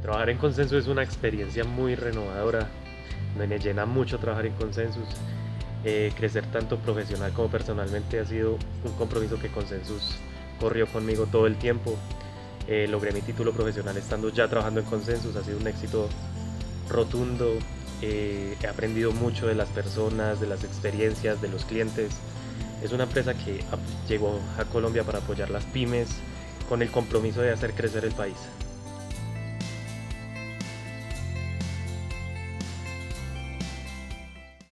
Trabajar en Consensus es una experiencia muy renovadora, me llena mucho trabajar en Consensus. Crecer tanto profesional como personalmente ha sido un compromiso que Consensus corrió conmigo todo el tiempo. Logré mi título profesional estando ya trabajando en Consensus, ha sido un éxito rotundo. He aprendido mucho de las personas, de las experiencias, de los clientes. Es una empresa que llegó a Colombia para apoyar las pymes con el compromiso de hacer crecer el país.